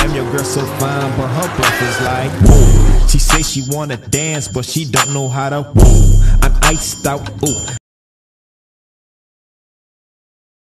Damn, your girl so fine, but her breath is like whoa. She say she wanna dance, but she don't know how to woo. I'm iced out, ooh.